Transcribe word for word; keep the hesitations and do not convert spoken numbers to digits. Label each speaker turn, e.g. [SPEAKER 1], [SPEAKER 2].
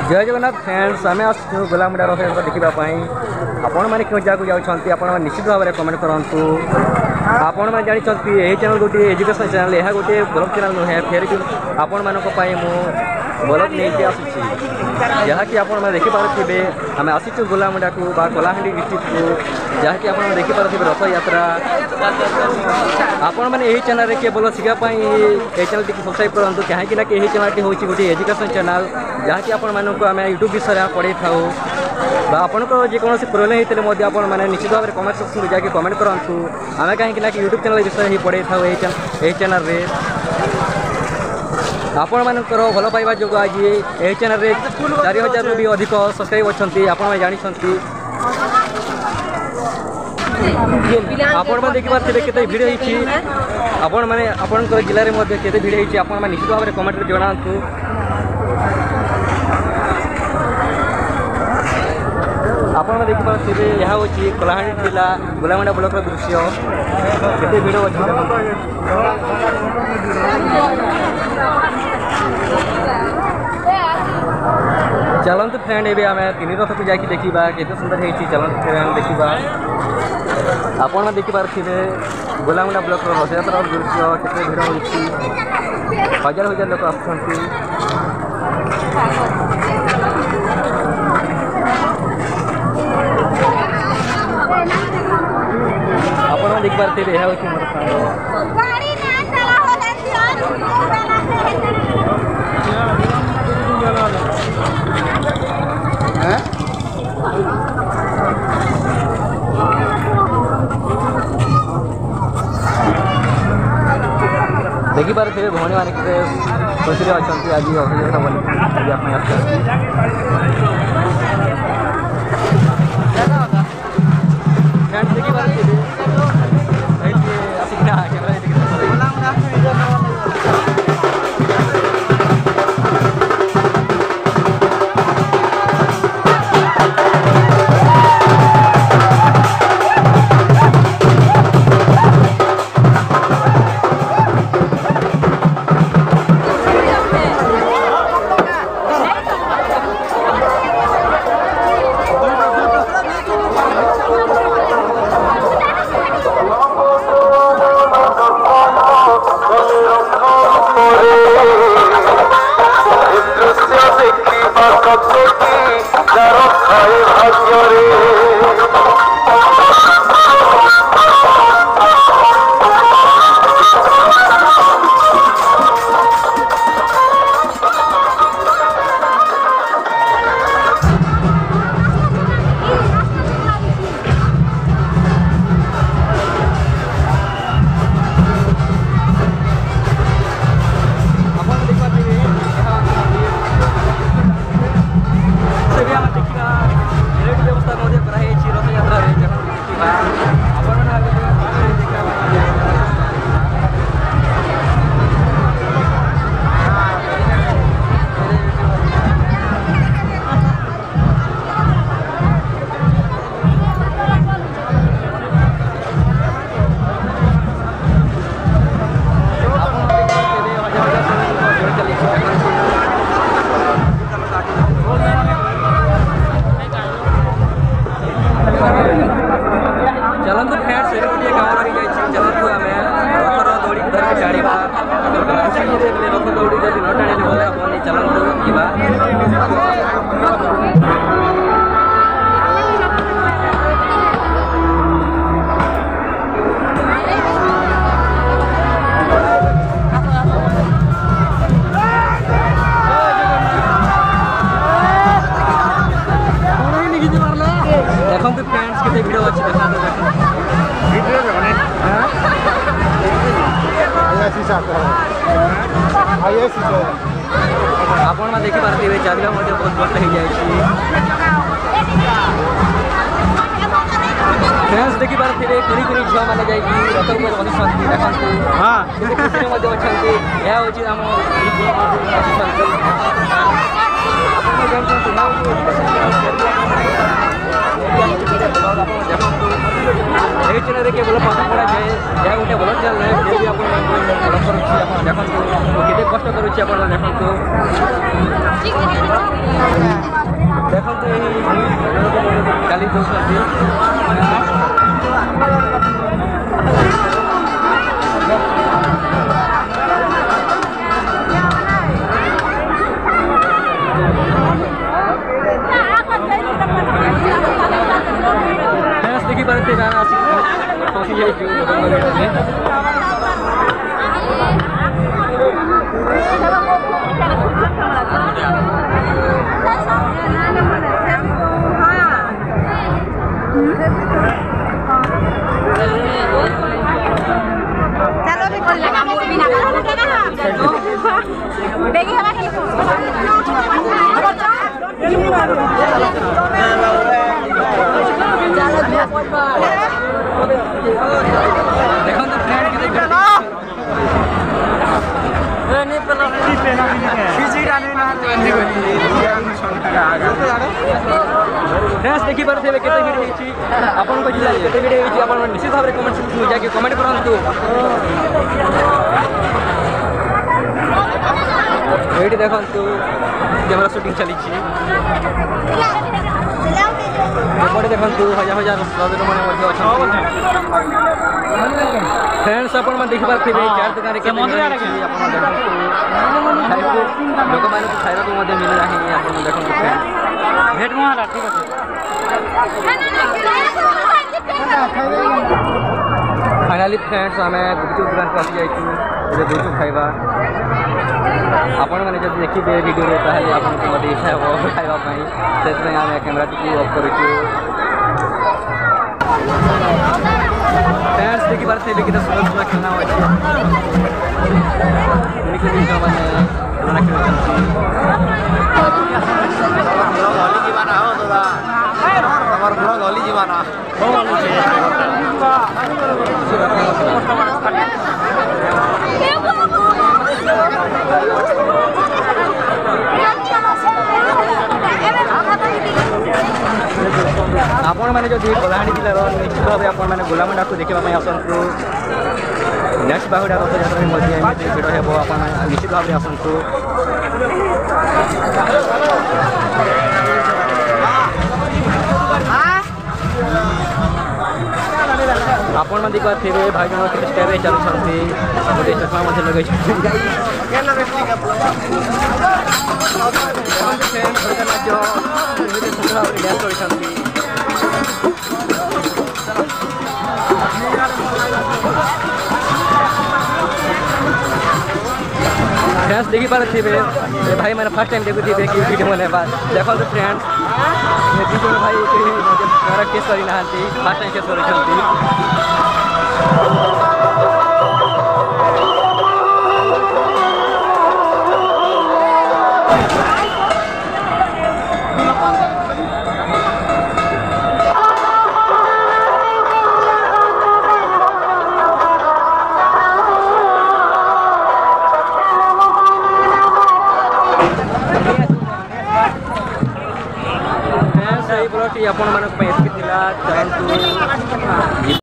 [SPEAKER 1] जय जगन्नाथ फ्रेंड्स आम आसू गोलामुड़ा रथयात्रा देखापी आपण मैंने क्यों जगह जाऊँच आप निश्चित भाव में कमेंट करूँ। आपण मैंने जानते यही चैनल गोटे एजुकेशन चैनल यह गोटे ब्लॉग चैनल नुहे फिर भी आपण मानक ब्लॉग नहीं आसूसी जहाँकि आप देखिपे आम आसीचु गोलामुड़ा को कलाहांडी डिस्ट्रिक्ट को जहाँकि आप देखिपे रथ यात्रा आपण मैंने यही चैनल केवल शिखापी ये चैनल टी सब्सक्राइब करूँ कहीं यही चैनल हूँ गोटे एजुकेशन चैनल जहाँकि आपण मानक आम यूट्यूब विषय पढ़े था आपण जेकोसी प्रोब्लेम होते आपने निश्चित भाव में कमेंट सेक्शन में जाके कमेंट करूँ आम कहीं यूट्यूब चैनल विषय ही पढ़े था यही चैनल रे आपण मानकर भल पाइबा जो आज यही चैनल रे चार हजार भी अधिक सब्सक्राइब अच्छा आपण जानते आपण मैंने देखिए केते भिड़ होती आपण मैंने आपण जिले में केते भिड़ होती आप निश्चित भाव में कमेंट जनातु। आपण देखिपे यह हूँ कलाहांडी जिला गोलामुड़ा ब्लॉक दृश्य केते भिड़ अच्छे चलतु फ्रेंड ए आम तीन रथ को जाकि देखा केते सुंदर होती चलतु फ्रेंड देखा आपण देखिपे गोलामुड़ा ब्लॉक रथयात्रा दृश्य केते भिड़ होती हजार हजार लोक आसुँच आपण देखिपे यह हूँ मोर देखिपे भौणी मैंने खुशी अच्छा आज रथयात्रा बोली देखते फ्रेंड्स के भिड़ अच्छे आपण मैंने देखिपे चाबिला बहुत बड़ हो जाए फ्रेंड्स देखिपे कुड़ी कुड़ी झील मैंने जा रथ उपर बसी देखते हाँ खुशी अच्छा यह हूँ आम यही चैनल केवल पाठ पढ़ा जाए यह गोटे भल चैनल है भी आप देखते कष्ट करुच्ची आप देखते गिफ्ट दौरान देखिए गाना पहुँची जाए फ्रेंड्स देखी पारे केते वीडियो होची आपन को जिला केते वीडियो होची आपन निश्चित भाव रे कमेंट सेक्शन में जाके कमेंट करंतु एडी देखंतु कैमरा शूटिंग चली छी एपटे देखंतु हजार हजार श्रद्धालु माने मध्ये अछन फ्रेंड्स आपन मन देखि पारथिबे चार दुकान रे के मंदिर आके आपन देखंतु लोक माने खाइरा को मध्ये मिल नाही आपन देखंतु भेट मोहरा ठीक है फाइनली फ्रेंड्स आम गुपचुप दुकान को आसी जाइए गुपचुप खाइबा आपण मैंने जब देखिए वीडियो ताहले आपन को इच्छा हो खाइबा से आम कैमेरा टी ऑफ करूँ फ्रेंड्स देखी पारे कि सुंदर सुंदर खेलना गली जीवाना आपण मैंने जो कलाहांडी जिलार निश्चित भाव आपण मैंने गोलामुंडा को देखा आसतु नेक्स्ट बाहुड़ा रथ यात्रा भिड़ हो आप निश्चित भाव आसतु आपण मन देखा थे भाई जन के स्टेज चलुछंती गोटे चश्मा मध्ये लगे फ्रेंड्स देखी पारे थे भाई मैंने फर्स्ट टाइम देखु थे कि वीडियो बने देखो तो फ्रेंड्स भाई केस कर ना फर्स्ट टाइम केस कर आपण मानक पे एसपी थिला चाहतु